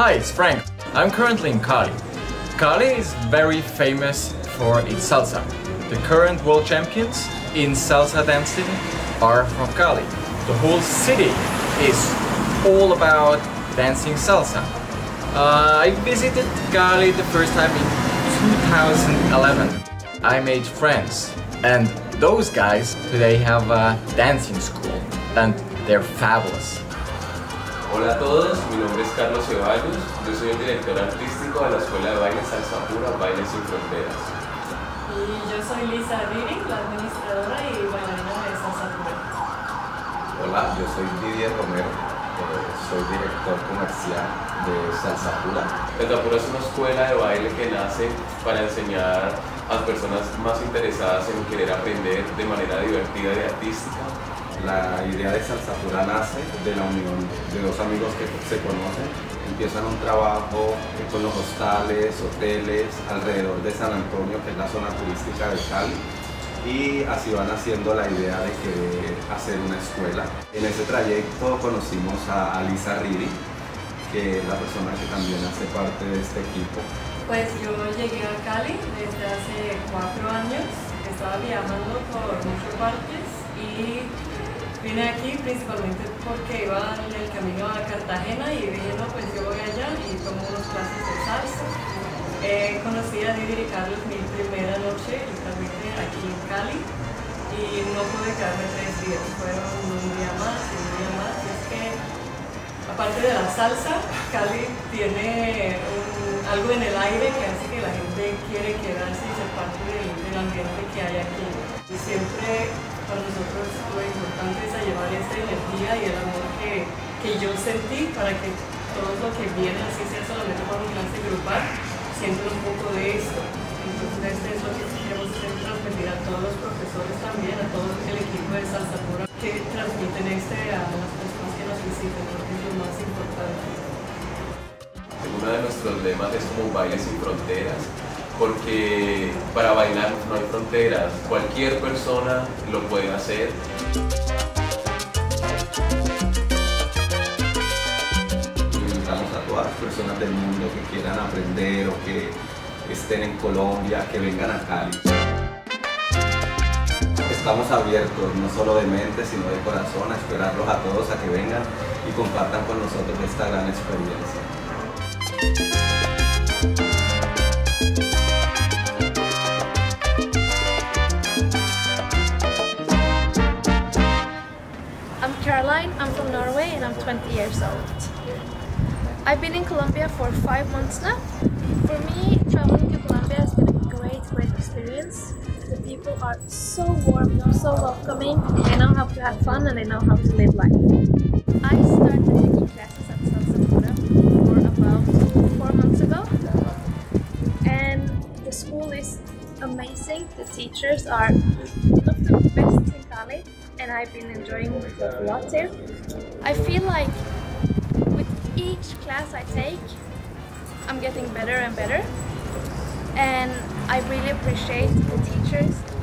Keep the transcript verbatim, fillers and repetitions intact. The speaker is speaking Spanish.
Hi, it's Frank. I'm currently in Cali. Cali is very famous for its salsa. The current world champions in salsa dancing are from Cali. The whole city is all about dancing salsa. Uh, I visited Cali the first time in two thousand eleven. I made friends, and those guys today have a dancing school, and they're fabulous. Hola a todos, mi nombre es Carlos Ceballos, yo soy el director artístico de la Escuela de Baile Salsa Pura, Bailes Sin Fronteras. Y yo soy Lisa Riri, la administradora y bailarina de Salsa Pura. Hola, yo soy Didier Romero, eh, soy director comercial de Salsa Pura. Salsa Pura es una escuela de baile que nace para enseñar a las personas más interesadas en querer aprender de manera divertida y artística. La idea de Salsa Pura nace de la unión de dos amigos que se conocen, empiezan un trabajo con los hostales, hoteles alrededor de San Antonio, que es la zona turística de Cali, y así van haciendo la idea de querer hacer una escuela. En ese trayecto conocimos a Lisa Riri, que es la persona que también hace parte de este equipo. Pues yo llegué a Cali desde hace cuatro años, estaba viajando por muchas partes y vine aquí principalmente porque iba en el camino a Cartagena y dije, no, pues yo voy allá y tomo unas clases de salsa. Eh, conocí a Didi y Carlos mi primera noche literalmente aquí en Cali y no pude quedarme tres días, fueron un día más y un día más. Y es que, aparte de la salsa, Cali tiene un, algo en el aire que hace que la gente quiere quedarse y ser parte del, del ambiente que hay aquí. Y siempre para nosotros lo importante es llevar esa energía y el amor que, que yo sentí para que todo lo que viene, así sea solamente para un clase grupal, sientan un poco de esto. Entonces esto es lo que queremos hacer, transmitir a todos los profesores también, a todo el equipo de Salsa Pura, que transmiten este a las personas que nos visiten, porque es lo más importante. Uno de nuestros lemas es como Bailes Sin Fronteras, porque para bailar no hay fronteras, cualquier persona lo puede hacer. Invitamos a todas las personas del mundo que quieran aprender o que estén en Colombia, que vengan a Cali. Estamos abiertos, no solo de mente, sino de corazón, a esperarlos a todos a que vengan y compartan con nosotros esta gran experiencia. I'm Caroline, I'm from Norway and I'm twenty years old. I've been in Colombia for five months now. For me, traveling to Colombia has been a great, great experience. The people are so warm, so welcoming, they know how to have fun and they know how to live life. I started taking classes at Salsa Pura for about four months ago. And the school is amazing, the teachers are one of the best in Cali. And I've been enjoying it a lot here. I feel like with each class I take, I'm getting better and better. And I really appreciate the teachers